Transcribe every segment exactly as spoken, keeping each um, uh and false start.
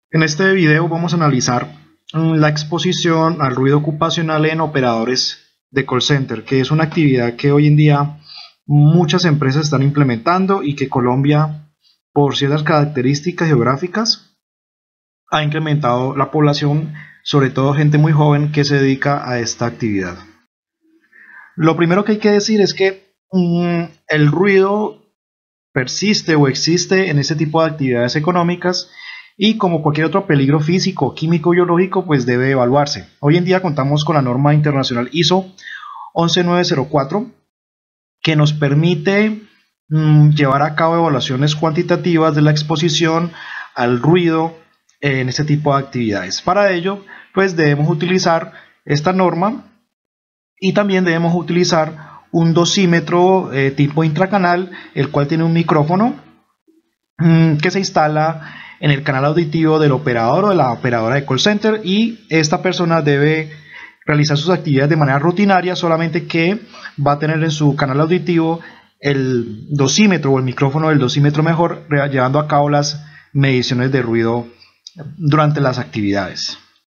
En este video vamos a analizar la exposición al ruido ocupacional en operadores de call center, que es una actividad que hoy en día muchas empresas están implementando y que Colombia, por ciertas características geográficas, ha incrementado la población, sobre todo gente muy joven que se dedica a esta actividad. Lo primero que hay que decir es que mmm, el ruido persiste o existe en este tipo de actividades económicas y como cualquier otro peligro físico, químico, biológico, pues debe evaluarse. Hoy en día contamos con la norma internacional I S O once mil novecientos cuatro que nos permite mmm, llevar a cabo evaluaciones cuantitativas de la exposición al ruido en este tipo de actividades. Para ello, pues debemos utilizar esta norma y también debemos utilizar un dosímetro eh, tipo intracanal, el cual tiene un micrófono mmm, que se instala en el canal auditivo del operador o de la operadora de call center, y esta persona debe realizar sus actividades de manera rutinaria, solamente que va a tener en su canal auditivo el dosímetro o el micrófono del dosímetro mejor, llevando a cabo las mediciones de ruido durante las actividades.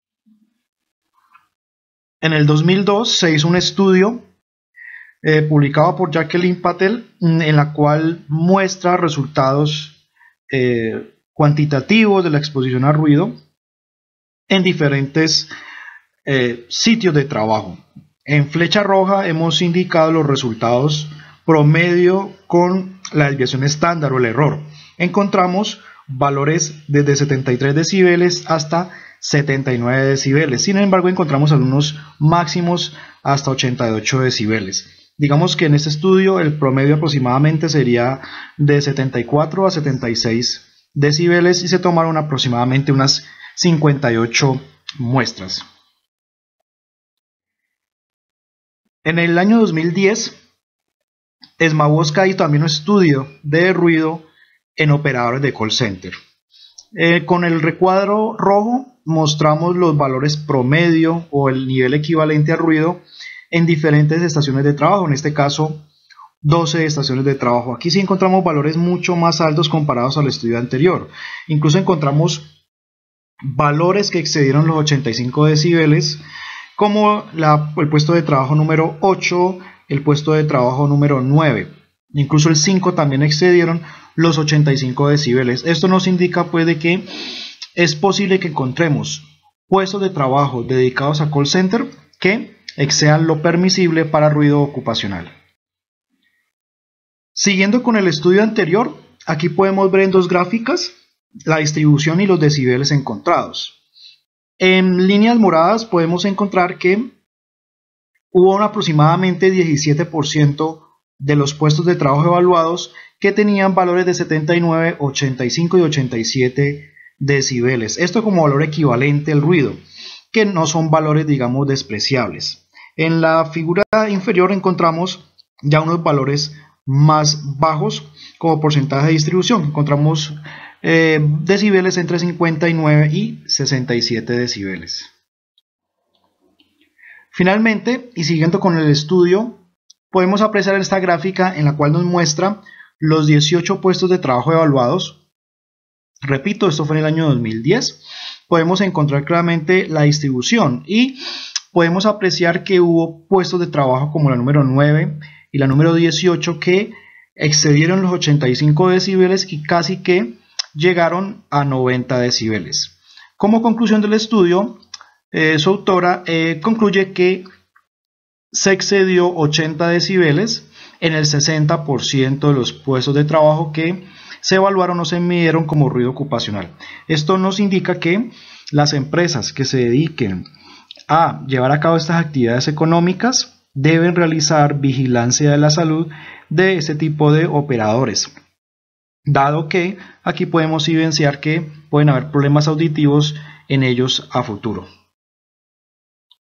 En el dos mil dos se hizo un estudio eh, publicado por Jacqueline Patel, en la cual muestra resultados eh, cuantitativos de la exposición al ruido en diferentes eh, sitios de trabajo. En flecha roja hemos indicado los resultados promedio con la desviación estándar o el error. Encontramos valores desde setenta y tres decibeles hasta setenta y nueve decibeles. Sin embargo, encontramos algunos máximos hasta ochenta y ocho decibeles. Digamos que en este estudio el promedio aproximadamente sería de setenta y cuatro a setenta y seis decibeles y se tomaron aproximadamente unas cincuenta y ocho muestras. En el año dos mil diez, Smabowska hizo también un estudio de ruido en operadores de call center. Eh, con el recuadro rojo mostramos los valores promedio o el nivel equivalente al ruido en diferentes estaciones de trabajo, en este caso doce estaciones de trabajo. Aquí sí encontramos valores mucho más altos comparados al estudio anterior. Incluso encontramos valores que excedieron los ochenta y cinco decibeles, como la, el puesto de trabajo número ocho, el puesto de trabajo número nueve. Incluso el cinco también excedieron los ochenta y cinco decibeles. Esto nos indica pues de que es posible que encontremos puestos de trabajo dedicados a call center que excedan lo permisible para ruido ocupacional. Siguiendo con el estudio anterior, aquí podemos ver en dos gráficas la distribución y los decibeles encontrados. En líneas moradas podemos encontrar que hubo un aproximadamente diecisiete por ciento de los puestos de trabajo evaluados que tenían valores de setenta y nueve, ochenta y cinco y ochenta y siete decibeles. Esto como valor equivalente al ruido, que no son valores, digamos, despreciables. En la figura inferior encontramos ya unos valores más bajos como porcentaje de distribución. Encontramos eh, decibeles entre cincuenta y nueve y sesenta y siete decibeles. Finalmente, y siguiendo con el estudio, podemos apreciar esta gráfica en la cual nos muestra los dieciocho puestos de trabajo evaluados. Repito, esto fue en el año dos mil diez. Podemos encontrar claramente la distribución y podemos apreciar que hubo puestos de trabajo como la número nueve y la número dieciocho que excedieron los ochenta y cinco decibeles y casi que llegaron a noventa decibeles. Como conclusión del estudio, eh, su autora eh, concluye que se excedió ochenta decibeles en el sesenta por ciento de los puestos de trabajo que se evaluaron o se midieron como ruido ocupacional. Esto nos indica que las empresas que se dediquen a llevar a cabo estas actividades económicas deben realizar vigilancia de la salud de este tipo de operadores, dado que aquí podemos evidenciar que pueden haber problemas auditivos en ellos a futuro.